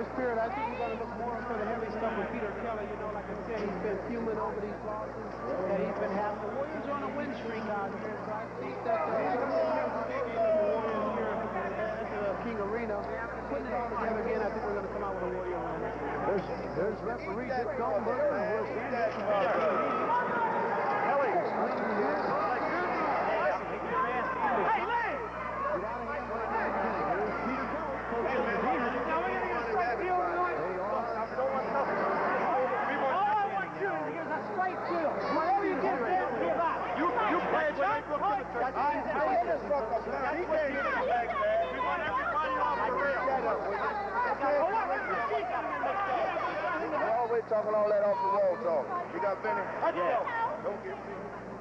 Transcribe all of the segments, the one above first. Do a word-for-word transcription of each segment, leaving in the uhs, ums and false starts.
first period, I think we're going to look more for the heavy stuff with Peter Kelly. You know, like I said, he's been fuming over these losses that he's been having. The Warriors are on a win streak out here, so I think that uh, we're going to see a big game of the Warriors here at the King Arena. Putting it all together again, I think we're going to come out with a Warrior win. There's, there's referee Dick Goldberger. Kelly. Hey, Lee! Whatever you give them, give up. You, you played when they broke the church. I hate this fucker, man. He can't get it back, man. We want everybody off the rail. We're always talking all that off the wall talk. You got Benny? Yeah. Don't get me.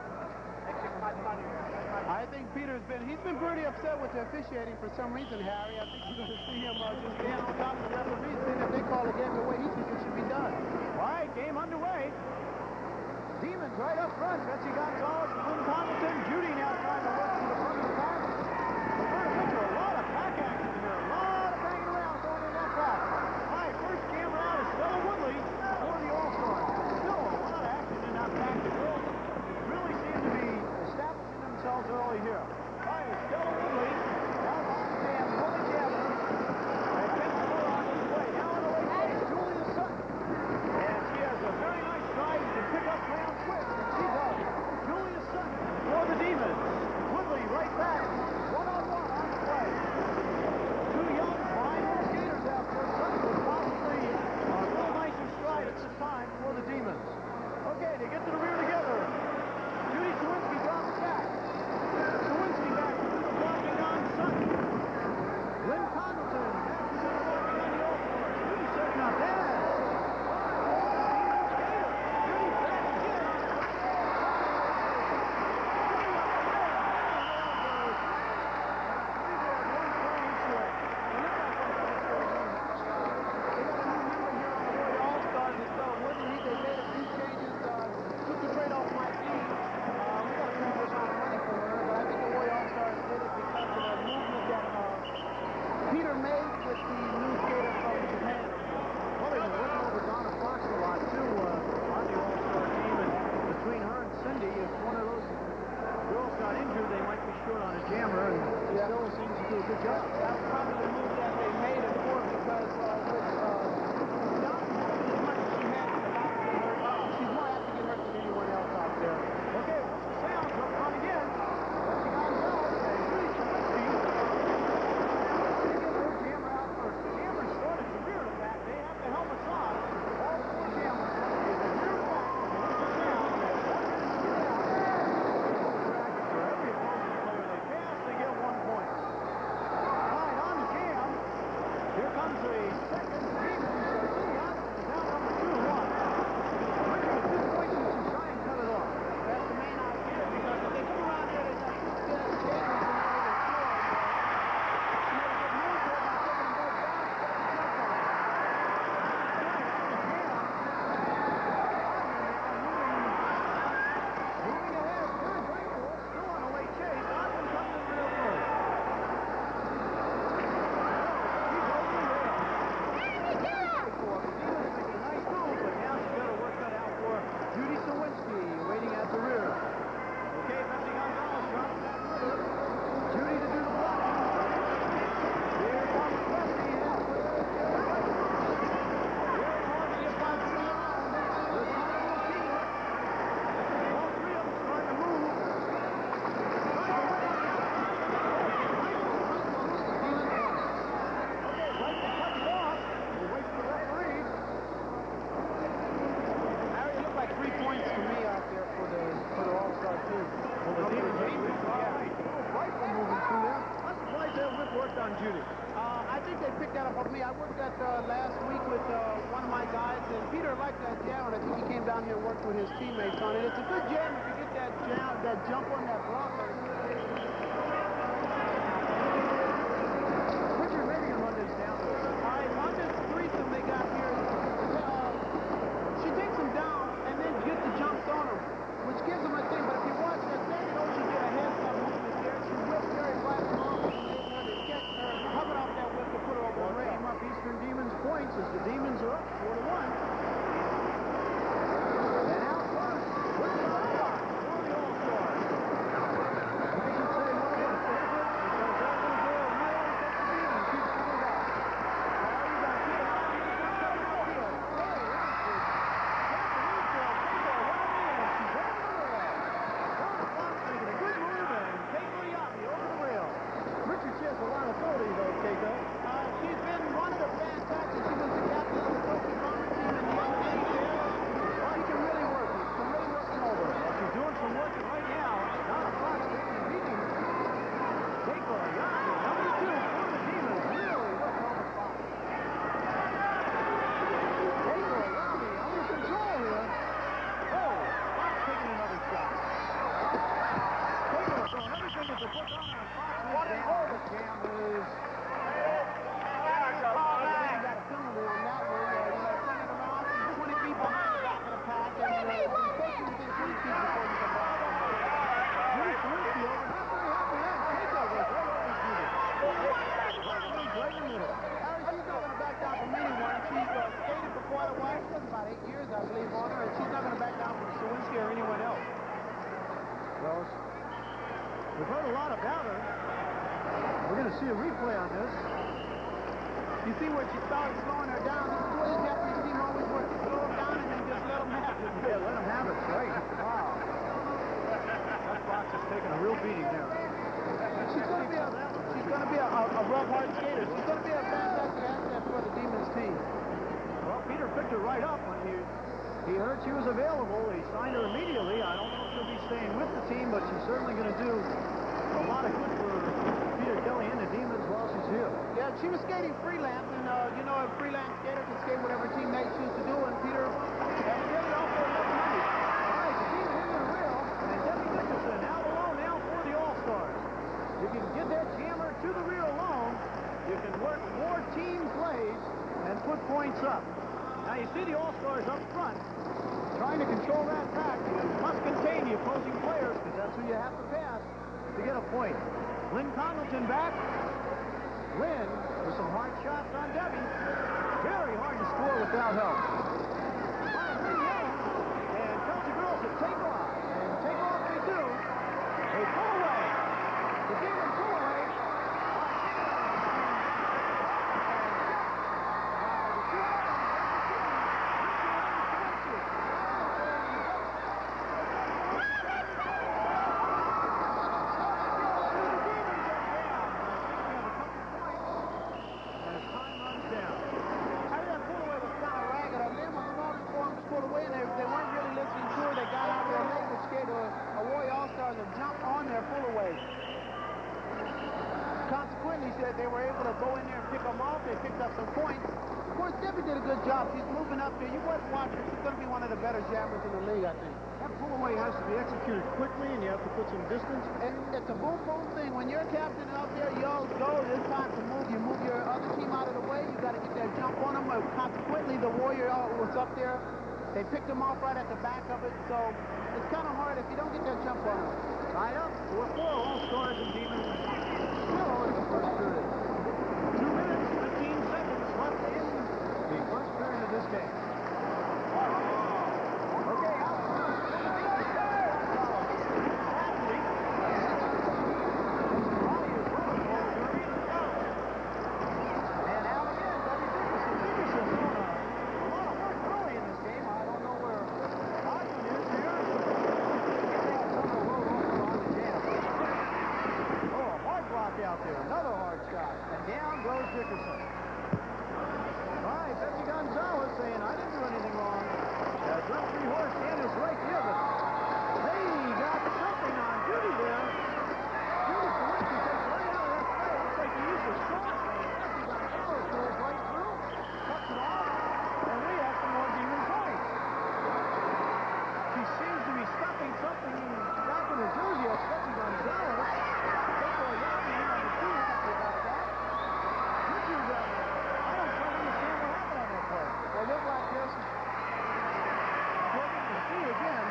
I think Peter's been, he's been pretty upset with the officiating for some reason, Harry. I think you're going to see him uh, just stand on top of the referees, and if they call the game the way he thinks it should be done. All right, game underway. Demons right up front. Betsy Gonzalez, Lynn Hamilton, Judy now trying to work to the front of the pack. We're going to look at a lot of pack action here. A lot of banging around going in that pack. All right, first camera out is Stella Woodley for the All-Stars. Still a lot of action in that pack. The girls really seem to be establishing themselves early here. All right, Stella Woodley. Now Sam Woodley Gavin. And Kent Fuller on his way. Now on the way chase, Julia Sutton. And she has a very nice stride to pick up ground quick. And she does. Julia Sutton for the Demons. Woodley right back. One-on-one on the play. Two young, fine little skaters out there. Sutton was possibly a little nicer stride at this time for the Demons. Okay, they get to the rear together. Judy Sawinski drops back. Sawinski back to the blocking on Sutton. Lynn Congleton back to the blocking on the All-Stars. Judy setting up there. Judy's back again on the right All-Stars and Stella Woodley. They made a few changes. Uh, took the trade off my team. Uh, we got a pretty good amount of money for her, but I think the Warrior All-Stars did it because of the movement that uh, Peter made with the new skater from Japan. Well, they've been working over Donna Fox a lot, too, uh, on the All-Star team. And between her and Cindy, if one of those girls got injured, they might be short on a jammer. And she Yeah. still seems to do a good job. That was probably the move that they made it for because uh, with uh, Donna, as much as she had a lot to get hurt, uh, she's more apt to get hurt than anyone else out there. Okay, what's the sound? Up front again. Betsy Gonzalez and Judy Sawinski. They get their jammer out first. The jammer started to rear the back. They have the helmets on. All four jammers. They rear the back. What's the sound? For every opposing player they pass, they get one point. All right, on the jam. Here comes a second demon. Juliana is now number two one. At this point, you should try and cut it off. That's the main idea, because if they come around here, they got two good skaters in there to score. And uh, you know, they get moved there by taking them both down. Put the jump on them. Right on the jam. Moving ahead, third right ball, still on a late chase. Ogden comes in real first. He's over the rail. Demons make a nice move, but now she's got her work cut out for Judy Sawinski, waiting at the rear. Okay, Betsy Gonzalez drops back with her. Judy to do the blocking. Here comes Betsy halfway there. Very hard to get by three on. This whole team. All three of them trying to move. Trying to win on the outside. Okay, Bryson cuts it off. We'll wait for the referee. Harry, it looked like three points to me out there for the for the All-Star team. Well, the Demons, yeah. Little Bryson moving through there. I'm surprised that whip worked on Judy. Uh, I think they picked that up off me. I worked that uh, last week with uh, one of my guys, and Peter liked that jam, and I think he came down here and worked with his teammates on it. It's a good jam if you get that jam, that jump on that blocker. Richard, maybe you run this down. All right, on this threesome they got here, uh, she takes them down and then gets the jumps on them, which gives them a thing. But if you watch that, Sandy Ocean did a heads-up movement there. She whipped Terry Black's arm and enabled her to catch her, hovered off that whip to put her over Well, the ring. came up Eastern Demons points, and We've heard a lot about her. We're going to see a replay on this. You see where she started slowing her down. This is the way the Japanese team always works. They slow them down and then just let them have it. Yeah, let them have it. Right. Wow. That box is taking a real beating there. She's going to be a she's going to be a, a, a rough, hard skater. She's going to be a fantastic asset for the Demons team. Well, Peter picked her right up when he he heard she was available. He signed her immediately. I don't know if she'll be staying with the team, but she's certainly going to do a lot of good for Peter Kelly and the Demons while she's here. Yeah, she was skating freelance, and uh, you know, a freelance skater can skate whatever teammates choose to do, and Peter evidently also loves money. All right, the team into the reel, and Debbie Dickerson out alone now for the All-Stars. You can get that jammer to the rear alone. You can work more team plays and put points up. Now you see the All-Stars up front trying to control that pack. You must contain the opposing players because that's who you have to pass to get a point. Lynn Congleton back. Lynn with some hard shots on Debbie. Very hard to score without help. Finds Lynn Young and tells the girls to take off. And take off they do. They pull away. The Demons pull away. Consequently, they were able to go in there and pick them off. They picked up some points. Of course, Debbie did a good job. She's moving up there. You must watch her. She's going to be one of the better jammers in the league, I think. That pull away has to be executed quickly, and you have to put some distance. And it's a boom boom thing. When your captain out there yells, go, it's time to move. You move your other team out of the way. You got to get that jump on them. Consequently, the Warrior was up there. They picked them off right at the back of it. So it's kind of hard if you don't get that jump on them. Tied up. four four, All-Stars and Demons. Still in the first period. Two minutes, fifteen seconds left in the first period of this game. Okay, out front for the Demons. Cassidy. Ronnie is rolling for Peter Kelly. And out again, Debbie Dickerson. Dickerson doing a, a lot of work early in this game. I don't know where Hodgman is here. Getting another load over on the jam. Oh, a hard block out there. Another hard shot. And down goes Dickerson. All right, Betsy Gonzalez saying, I didn't do anything wrong. As referee Horace Dan is right here, but they got something on Judy there. Judy Sawinski takes right out of that play. Looks like he used a short, and Betsy Gonzalez goes right through, cuts it off, and we have some more Demon points. She seems to be stuffing something back in her jersey. That's Betsy Gonzalez. Keiko Ayabe in on the two. Happy about that. This is, uh, I don't quite understand what happened on that play. They look like this. Looking to see again.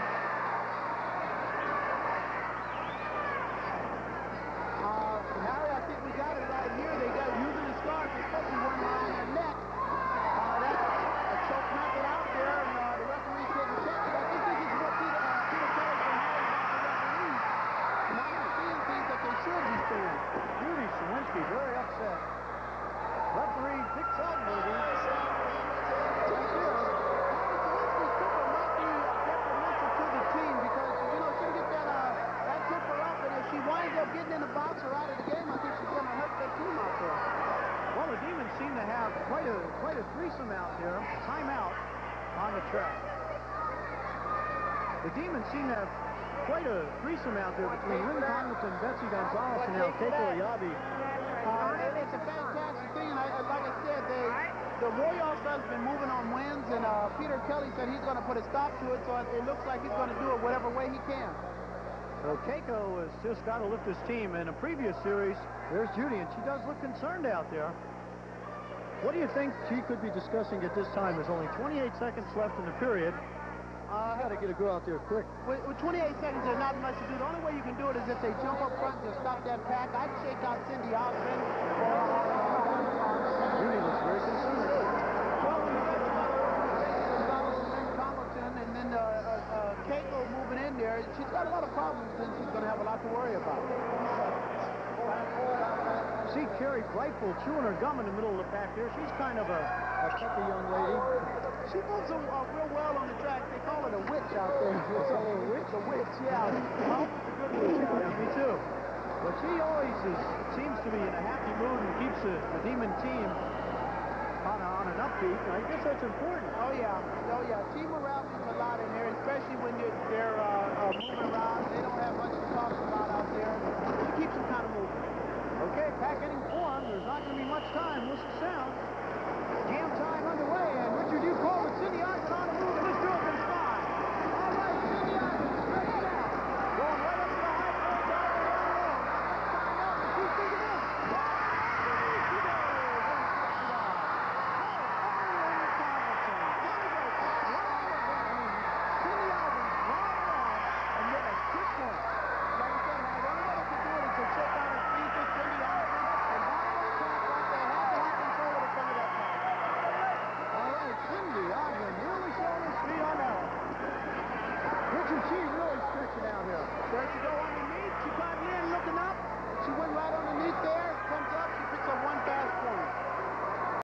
Uh, Harry, I think we got it right here. They got using the scarf, especially one around their neck. Uh, that's a choke method out there, and uh, the referee didn't catch it. I think this is what Peter, uh, Peter Kelly's been having about the referees. Not seeing things that they should be seeing. Judy Sawinski very upset. Referee Dick Seldenberger. Right there. Sawinski's tipper might be detrimental to the team because, you know, she'll get that, uh, that tipper up, and if she winds up getting in the box or out of the game, I think she's going to hurt that team out there. Well, the Demons seem to have quite a quite a threesome out there. Timeout on the track. The Demons seem to have quite a threesome out there between Lynn Congleton, Betsy Gonzalez, and now Keiko Ayabe. Uh, it's a fantastic thing, and I, like I said, they, the Warrior All-Stars have been moving on wins, and uh, Peter Kelly said he's going to put a stop to it, so it looks like he's going to do it whatever way he can. So Keiko has just got to lift this team. In a previous series, there's Judy, and she does look concerned out there. What do you think she could be discussing at this time? There's only twenty-eight seconds left in the period. Uh, got to get a girl out there quick. With, with twenty-eight seconds, there's not much to do. The only way you can do it is if they jump up front to stop that pack. I'd shake out Cindy Osmond. Judy looks very concerned. Well, when you get Gonzalez and then Congleton and then uh, uh, uh, Keiko moving in there, she's got a lot of problems, and she's going to have a lot to worry about. See Carrie Brightful chewing her gum in the middle of the pack there. She's kind of a, a tougher young lady. She moves uh, real well on the track. They call it a witch out there. Oh, a witch? The witch, yeah. I hope it's a good witch. Yeah, me too. But she always is, seems to be in a happy mood and keeps the, the Demon team on, a, on an upbeat. I guess that's important. Oh, yeah. Oh, yeah. Team morale means a lot in there, especially when you're, they're uh, uh, moving around. They don't have much to talk about out there. It keeps them kind of moving. Okay, pack getting formed. There's not going to be much time. Whistle sound. Jam time underway, and Richard, you called it. Cindy Ogden on the move, and this girl can fly. All right, Cindy Ogden, stretched out. Going right up to the high points all the way down the road. Not much time left, and she's digging in. Underneath she goes, and cuts it off. Oh, Ellen Tomlinson. Here we go, folks. Right away. Cindy Ogden flying along, and with a quick point. Like I said, Howard, anybody can do it is to check down and see this Cindy Ogden and bottom that track right there. Have to have control of the front of that track. All right, Cindy Ogden really showing her speed on that one. Richard, she's really stretching out here. There she go underneath. She got in looking up. She went right underneath there. Comes up. She picks up one fast